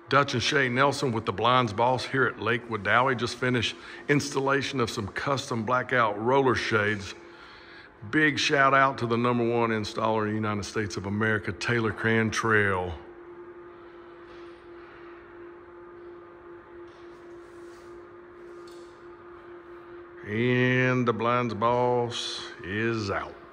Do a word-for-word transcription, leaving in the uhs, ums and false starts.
Dutch and Shay Nelson with the Blinds Boss here at Lake Wedowee. Just finished installation of some custom Blackout roller shades. Big shout out to the number one installer in the United States of America, Taylor Cantrell. And the Blinds Boss is out.